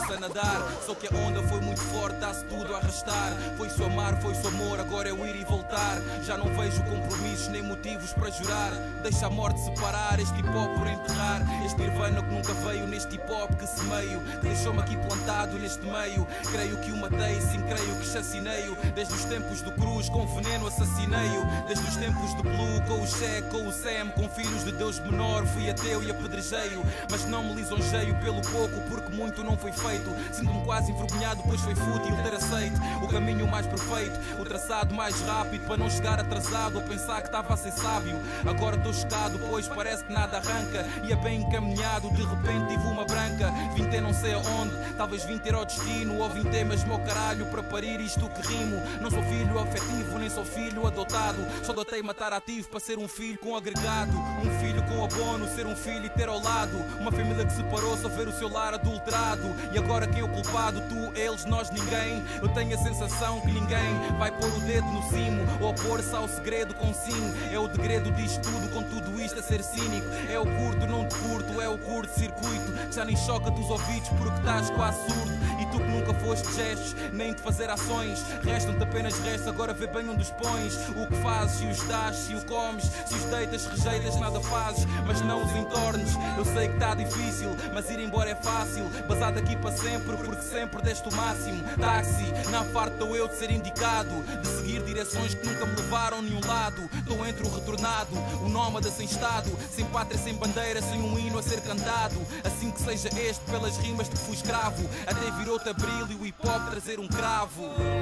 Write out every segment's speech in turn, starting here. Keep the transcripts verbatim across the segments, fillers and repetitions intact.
começa a nadar. Só que a onda foi muito forte, dá-se tudo a arrastar. Foi-se o amar, foi-se o amor, agora é o ir e voltar. Já não vejo compromissos nem motivos para jurar. Deixa a morte separar este hip hop por enterrar. Este nirvana que nunca veio neste hip hop que semeio, que deixou-me aqui plantado neste meio. Creio que o matei, sim creio que chacinei-o. Desde os tempos do Cruz com veneno assassinei-o. Desde os tempos do Blue com o Shaq, com o Sam, com filhos de Deus menor. Fui ateu e apedrejeio, mas não me lisonjeio pelo pouco, porque muito não foi feito. Sinto-me quase envergonhado, pois foi fútil ter aceito o caminho mais perfeito, o traçado mais rápido, para não chegar atrasado ou pensar que estava a ser sábio. Agora estou chocado, pois parece que nada arranca. Ia bem encaminhado, de repente tive uma branca. Vim ter não sei aonde, talvez vim ter ao destino, ou vim ter mesmo ao caralho para parir isto que rimo. Não sou filho afetivo, nem sou filho adotado. Só dotei matar ativo para ser um filho com agregado. Um filho com abono, ser um filho e ter ao lado uma família que separou, só ver o seu lar adulterado. E agora quem é o culpado? Tu, eles, nós, ninguém. Eu tenho a sensação que ninguém vai pôr o dedo no cimo ou opor-se ao segredo com sim. É o degredo disto tudo, com tudo isto a ser cínico. É o curto, não te curto, é o curto-circuito que já nem choca dos ouvidos porque estás quase surdo. E tu que nunca foste gestos, nem de fazer ações, restam-te apenas restos, agora vê bem onde os pões. O que fazes, se os dás, se o comes, se os deitas, rejeitas, nada fazes, mas não os entornes. Eu sei que está difícil, mas ir embora é fácil. Basado aqui para sempre, porque sempre deste o máximo. Táxi, não farto eu de ser indicado, de seguir direções que nunca me levaram a nenhum lado. Estou entre o retornado, o nómada sem estado, sem pátria, sem bandeira, sem um hino a ser cantado. Assim que seja este, pelas rimas de que fui escravo, até virou-te abril e o hip hop trazer um cravo.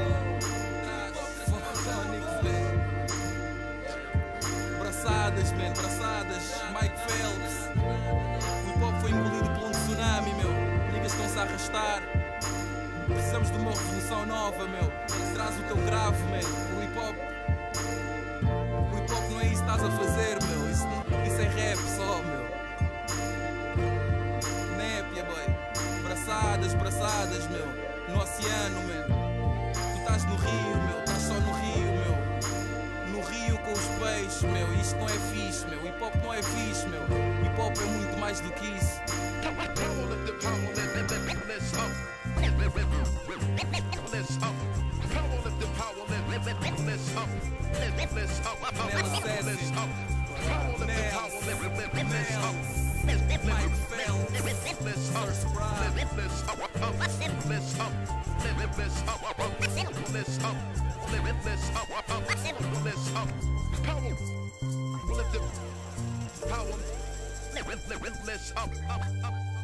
Braçadas, man, braçadas, Mike Phelps. O hip hop foi engolido por um tsunami, meu. Niggas estão-se a arrastar. Precisamos de uma revolução nova, meu. Traz o teu grave, man. O hip hop, o hip hop não é isso que estás a fazer, meu. Isso, isso é rap só, meu. Népia, boy. Braçadas, braçadas, meu. No oceano, meu. Tu estás no rio, meu. Estás só no rio, meu. No rio com os peixes, meu. Isto não é fixe, meu. Hip hop não é fixe, meu. Hip hop é muito mais do que isso. Power, power,